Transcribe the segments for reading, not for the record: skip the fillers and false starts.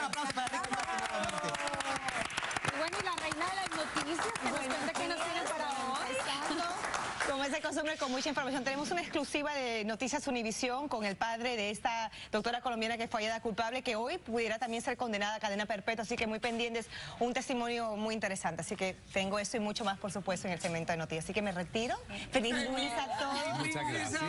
Un aplauso para Ricky Martin nuevamente. Y bueno, y la reina de las noticias, que nos cuenta qué nos tiene para hoy. Como es de costumbre, con mucha información, tenemos una exclusiva de Noticias Univisión con el padre de esta doctora colombiana que fue hallada culpable, que hoy pudiera también ser condenada a cadena perpetua, así que muy pendientes, un testimonio muy interesante. Así que tengo esto y mucho más, por supuesto, en el segmento de noticias. Así que me retiro. Feliz lunes a todos. Muchas gracias.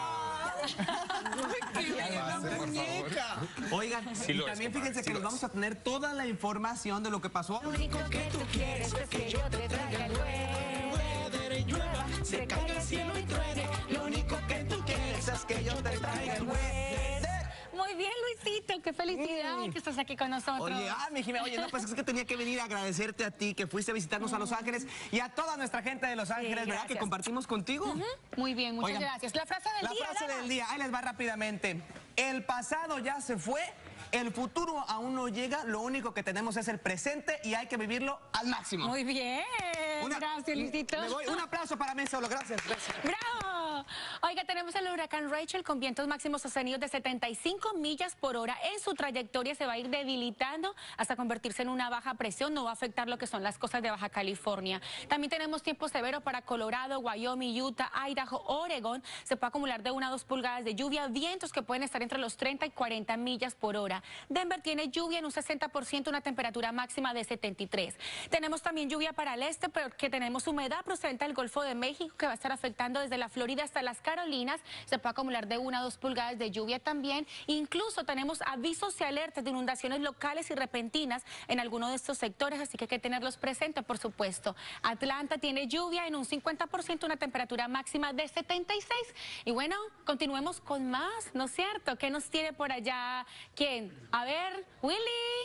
Oigan, y también fíjense que nos vamos a tener toda la información de lo que pasó. Lo único que tú quieres es que yo te traiga el weather y llueva, se caiga el cielo y truene. Lo único que tú quieres es que yo te traiga el weather. Muy bien, Luisito, qué felicidad que estás aquí con nosotros. Oye, mi Jimena, oye, no, pues es que tenía que venir a agradecerte a ti que fuiste a visitarnos a Los Ángeles y a toda nuestra gente de Los Ángeles, ¿verdad? gracias. Que compartimos contigo. Muy bien, muchas Oigan, gracias. La frase del día. La frase del día, ahí les va rápidamente. El pasado ya se fue, el futuro aún no llega, lo único que tenemos es el presente y hay que vivirlo al máximo. Muy bien. Gracias, Luisito. Me voy. Un aplauso para mí solo, gracias. ¡Bravo! Oiga, tenemos el huracán Rachel con vientos máximos sostenidos de 75 millas por hora. En su trayectoria se va a ir debilitando hasta convertirse en una baja presión. No va a afectar lo que son las costas de Baja California. También tenemos tiempo severo para Colorado, Wyoming, Utah, Idaho, Oregon. Se puede acumular de 1 a 2 pulgadas de lluvia. Vientos que pueden estar entre los 30 y 40 millas por hora. Denver tiene lluvia en un 60%, una temperatura máxima de 73. Tenemos también lluvia para el este, pero que tenemos humedad procedente del Golfo de México que va a estar afectando desde la Florida hasta las Carolinas. Se puede acumular de 1 a 2 pulgadas de lluvia también. Incluso tenemos avisos y alertas de inundaciones locales y repentinas en algunos de estos sectores, así que hay que tenerlos presentes, por supuesto. Atlanta tiene lluvia en un 50%, una temperatura máxima de 76. Y bueno, continuemos con más, ¿no es cierto? ¿Qué nos tiene por allá? ¿Quién? A ver, Willy.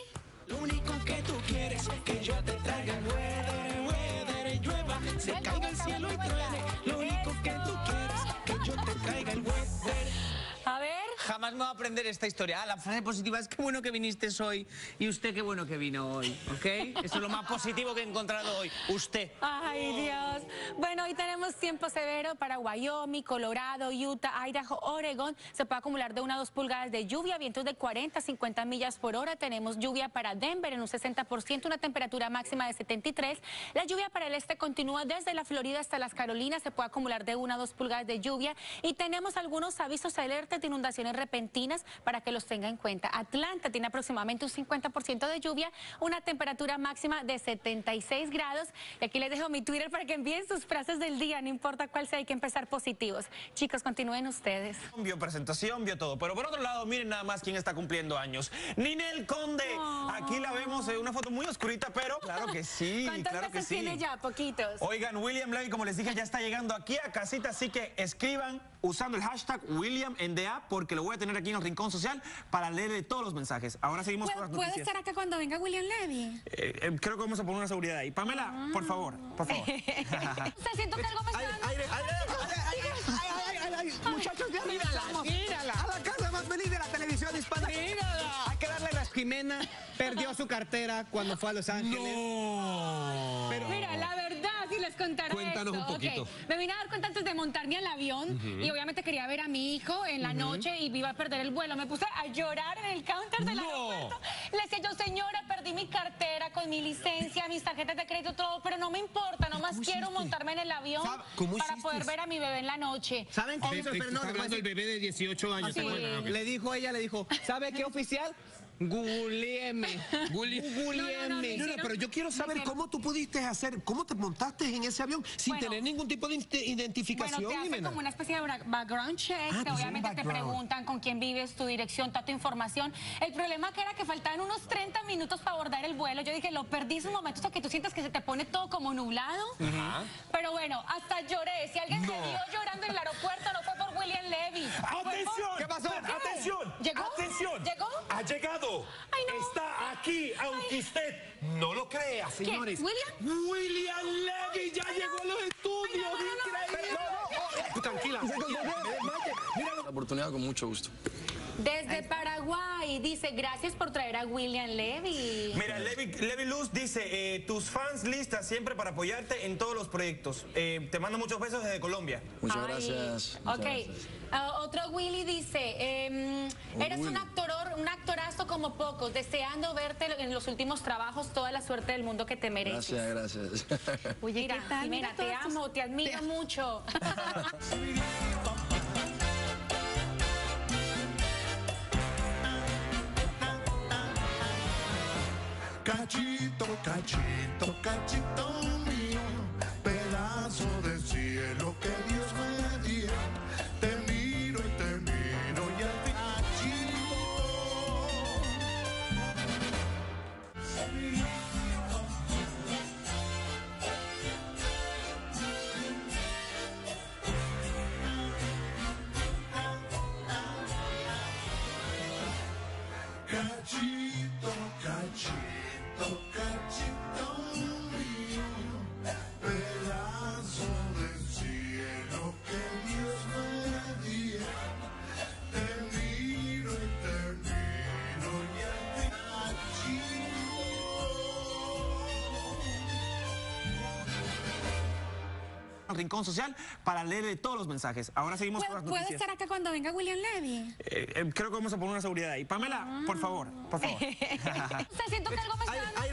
Lo único que tú quieres es que yo te traiga el weather y llueva, se caiga el cielo y truene. Lo único que tú quieres es que yo te traiga el weather. A ver. Jamás me va a aprender esta historia. La frase positiva es qué bueno que viniste hoy y usted qué bueno que vino hoy, ¿ok? Eso es lo más positivo que he encontrado hoy. Usted. Ay, Dios. Bueno, hoy tenemos tiempo severo para Wyoming, Colorado, Utah, Idaho, Oregon. Se puede acumular de 1 a 2 pulgadas de lluvia, vientos de 40 a 50 millas por hora. Tenemos lluvia para Denver en un 60%, una temperatura máxima de 73. La lluvia para el este continúa desde la Florida hasta las Carolinas. Se puede acumular de 1 a 2 pulgadas de lluvia. Y tenemos algunos avisos alertas de inundaciones repentinas para que los tenga en cuenta. Atlanta tiene aproximadamente un 50% de lluvia, una temperatura máxima de 76 grados. Y aquí les dejo mi Twitter para que envíen sus frases del día, no importa cuál sea, hay que empezar positivos. Chicos, continúen ustedes. Vio presentación, vio todo. Pero por otro lado, miren nada más quién está cumpliendo años. Ninel Conde. Aquí la vemos en una foto muy oscurita, pero claro que sí, ¿Cuántos claro que meses sí. tiene ya? Poquitos. Oigan, William Levy, como les dije, ya está llegando aquí a casita, así que escriban usando el hashtag WilliamNDA porque lo voy a tener aquí en el Rincón Social para leerle todos los mensajes. Ahora seguimos con las ¿Puede noticias. estar acá cuando venga William Levy? Creo que vamos a poner una seguridad ahí. Pamela, por favor, por favor. Se siento que algo me está dando. Muchachos, ya regresamos a la casa más feliz de la televisión hispana. Hay que darle las Jimena. Perdió su cartera cuando fue a Los Ángeles. No. Pero, Mira, la verdad, si les contara Cuéntanos esto. un poquito. Ok, me vine a dar cuenta antes de montarme al avión y obviamente quería ver a mi hijo en la noche y iba a perder el vuelo. Me puse a llorar en el counter del aeropuerto. Le decía yo, señora, perdí mi cartera con mi licencia, mis tarjetas de crédito, todo, pero no me importa, nomás quiero montarme en el avión ¿Cómo para hiciste? poder ver a mi bebé en la noche. ¿saben qué hizo el Está hablando el bebé de 18 años. Sí. ¿te acuerdas? Le dijo ella, ¿sabe qué, oficial? Googleeme. Googleeme. No, pero yo quiero saber cómo tú pudiste hacer, cómo te montaste en ese avión sin Bueno, tener ningún tipo de identificación, Bueno, te hacen Jimena. como una especie de background check, pues que un obviamente te background. preguntan con quién vives, tu dirección, toda tu información. El problema que era que faltaban unos 30 minutos para abordar el vuelo. Yo dije, lo perdí esos momentos que tú sientes que se te pone todo como nublado. Pero bueno, hasta lloré. Si alguien se vio llorando en el aeropuerto, no fue por William Levy. ¡Atención! ¿Qué pasó? ¡Atención! ¿Llegó? ¡Atención! ¿Llegó? ¡Ha llegado! Ay, no. Está aquí, aunque usted no lo crea, señores. ¿William? William Levy ya llegó a los estudios. ¡Increíble! Tranquila. La oportunidad con mucho gusto. Desde Paraguay, dice, gracias por traer a William Levy. Mira, Levi Luz dice, tus fans listas siempre para apoyarte en todos los proyectos. Te mando muchos besos desde Colombia. Muchas gracias. Ok. Gracias. Otro Willy dice, eres un actorazo como pocos, deseando verte en los últimos trabajos, toda la suerte del mundo que te mereces. Gracias, gracias. Oye, Mira, ¿qué tal? mira, te amo, te admiro mucho. Cachito, cachito, cachito mío, pedazo de cielo que Dios me dio. Te miro y te miro y al fin cachito, cachito, cachito mío, pedazo del cielo que Dios me dio. Te miro y te miro y a ti Rincón Social para leer todos los mensajes. Ahora seguimos con las ¿Puedo noticias. estar acá cuando venga William Levy? Creo que vamos a poner una seguridad ahí. Pamela, por favor, por favor. O sea, siento que algo me está dando...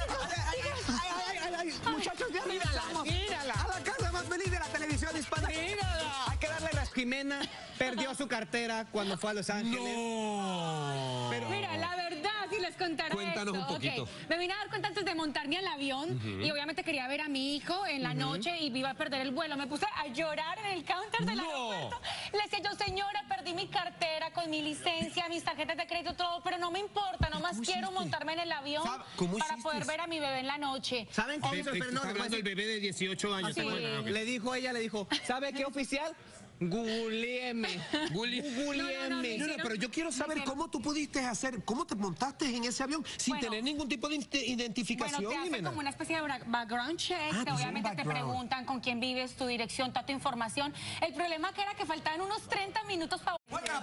Muchachos, ya regresamos a la casa más feliz de la televisión hispana. Hay que darle las Jimena perdió su cartera cuando fue a Los Ángeles. Pero mira, la verdad, si les contara Cuéntanos esto, un poquito. ok, me vine a dar cuenta antes de montarme al avión y obviamente quería ver a mi hijo en la noche y iba a perder el vuelo. Me puse a llorar en el counter del aeropuerto. Le decía yo, señora, perdí mi cartera con mi licencia, mis tarjetas de crédito, todo, pero no me importa, nomás quiero montarme en el avión para poder ver a mi bebé en la noche. ¿Saben qué hizo el Está hablando del bebé de 18 años. Sí. ¿te acuerdas? Ok. Le dijo ella, ¿sabe qué, oficial? Googleeme. Googleeme. No, pero yo quiero saber cómo tú pudiste hacer, cómo te montaste en ese avión sin Bueno. tener ningún tipo de identificación. Bueno, te hacen Jimena. como una especie de background check, te hacen obviamente te background. preguntan con quién vives, tu dirección, toda tu información. El problema que era que faltaban unos 30 minutos para...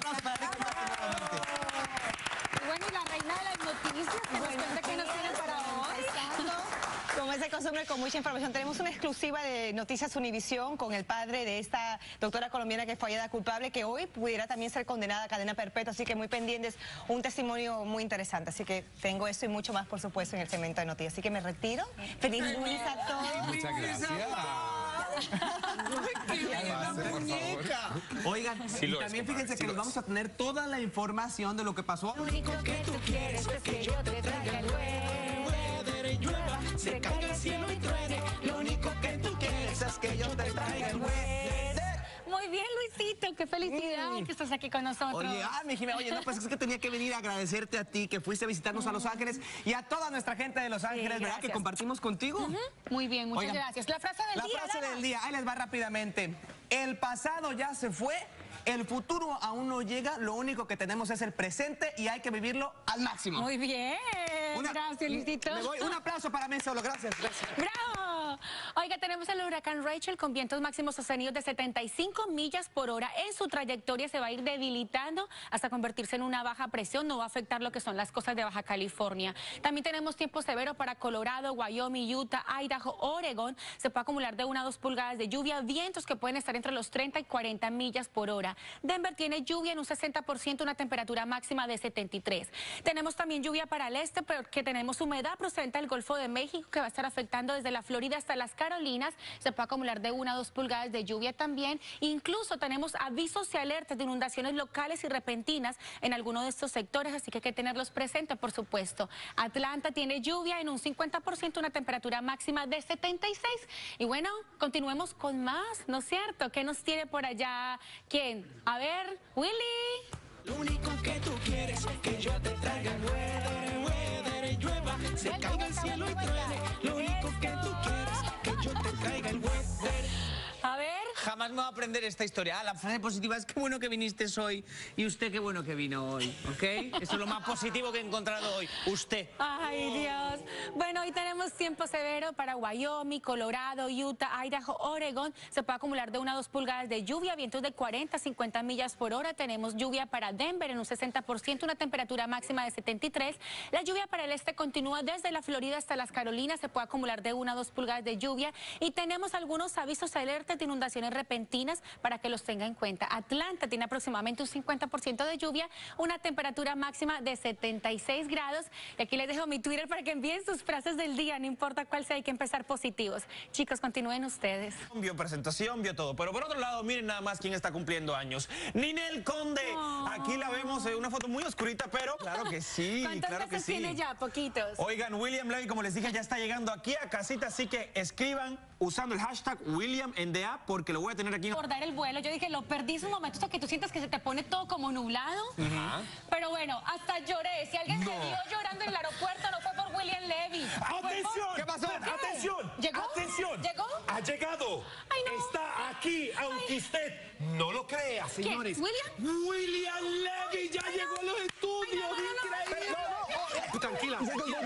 Bueno, y la reina de las noticias, que nos cuenta qué nos tienen para hoy. Como es de costumbre, con mucha información, tenemos una exclusiva de Noticias Univisión con el padre de esta doctora colombiana que fue hallada culpable, que hoy pudiera también ser condenada a cadena perpetua, así que muy pendientes, un testimonio muy interesante. Así que tengo eso y mucho más, por supuesto, en el segmento de noticias. Así que me retiro. Feliz lunes a todos. Muchas gracias. Oigan, y también fíjense que nos vamos a tener toda la información de lo que pasó. Lo único que tú quieres es que yo te traiga el Weather y llueva, se caiga el cielo y truene. Lo único que tú quieres es que yo te traiga el weather. Muy bien, Luisito, qué felicidad que estás aquí con nosotros. Oye, mi Jimena, oye, no, pues es que tenía que venir a agradecerte a ti que fuiste a visitarnos a Los Ángeles y a toda nuestra gente de Los Ángeles, ¿verdad? gracias. Que compartimos contigo. Muy bien, muchas Oigan, gracias. La frase del La día, frase Dana. del día, ahí les va rápidamente. El pasado ya se fue, el futuro aún no llega, lo único que tenemos es el presente y hay que vivirlo al máximo. Muy bien. Gracias, Luisito. Me voy. Un aplauso para mí solo, gracias. ¡Bravo! Oiga, tenemos el huracán Rachel con vientos máximos sostenidos de 75 millas por hora. En su trayectoria se va a ir debilitando hasta convertirse en una baja presión. No va a afectar lo que son las costas de Baja California. También tenemos tiempo severo para Colorado, Wyoming, Utah, Idaho, Oregon. Se puede acumular de 1 a 2 pulgadas de lluvia, vientos que pueden estar entre los 30 y 40 millas por hora. Denver tiene lluvia en un 60%, una temperatura máxima de 73. Tenemos también lluvia para el este, pero que tenemos humedad procedente del Golfo de México que va a estar afectando desde la Florida hasta las Carolinas. Se puede acumular de 1 a 2 pulgadas de lluvia también. Incluso tenemos avisos y alertas de inundaciones locales y repentinas en algunos de estos sectores, así que hay que tenerlos presentes, por supuesto. Atlanta tiene lluvia en un 50%, una temperatura máxima de 76. Y bueno, continuemos con más, ¿no es cierto? ¿Qué nos tiene por allá? ¿Quién? A ver, Willy. Lo único que tú quieres es que yo te traiga el weather y llueva, se caiga el cielo y truene. Lo único que tú quieres es que yo te traiga el weather. A ver. Jamás me va a aprender esta historia. La frase positiva es qué bueno que viniste hoy y usted qué bueno que vino hoy, ¿ok? Eso es lo más positivo que he encontrado hoy. Usted. Ay, Dios. Bueno, hoy tenemos tiempo severo para Wyoming, Colorado, Utah, Idaho, Oregón. Se puede acumular de 1 a 2 pulgadas de lluvia, vientos de 40 a 50 millas por hora. Tenemos lluvia para Denver en un 60%, una temperatura máxima de 73. La lluvia para el este continúa desde la Florida hasta las Carolinas. Se puede acumular de 1 a 2 pulgadas de lluvia. Y tenemos algunos avisos de alerta de inundaciones repentinas para que los tenga en cuenta. Atlanta tiene aproximadamente un 50% de lluvia, una temperatura máxima de 76 grados. Y aquí les dejo mi Twitter para que envíen sus frases del día, no importa cuál sea, hay que empezar positivos. Chicos, continúen ustedes. Vio presentación, vio todo. Pero por otro lado, miren nada más quién está cumpliendo años. Ninel Conde. Aquí la vemos en una foto muy oscurita, pero claro que sí, ¿Cuántos claro que meses sí. tiene ya? Poquitos. Oigan, William Levy, como les dije, ya está llegando aquí a casita, así que escriban usando el hashtag WilliamNDA porque lo voy a tener aquí. Abordar el vuelo, yo dije, lo perdí un momento, o sea, que tú sientas que se te pone todo como nublado. Pero bueno, hasta lloré. Si alguien me vio llorando en el aeropuerto, no fue por William Levy. ¡Atención! ¿Qué pasó? ¡Atención! ¿Llegó? ¡Atención! ¿Llegó? Ha llegado. Ay, no. Está aquí, aunque usted no lo crea, señores. ¿William? William Levy ya llegó a los estudios. Increíble. Tranquila.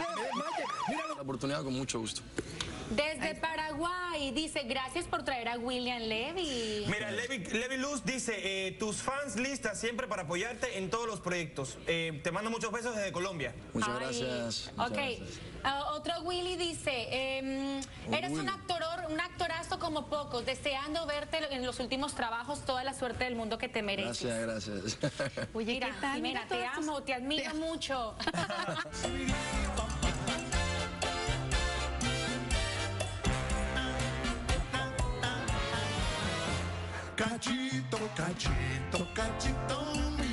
La oportunidad con mucho gusto. Desde Paraguay, dice, gracias por traer a William Levy. Mira, Levy Luz dice, tus fans listas siempre para apoyarte en todos los proyectos. Te mando muchos besos desde Colombia. Muchas Ay, gracias. muchas Ok. gracias. Otro Willy dice, eres un actorazo como pocos, deseando verte en los últimos trabajos, toda la suerte del mundo que te mereces. Gracias, gracias. Oye, mira, ¿qué tal? mira, Mira te todos estos- amo, te admiro mucho. Cachito, cachito, cachito mío.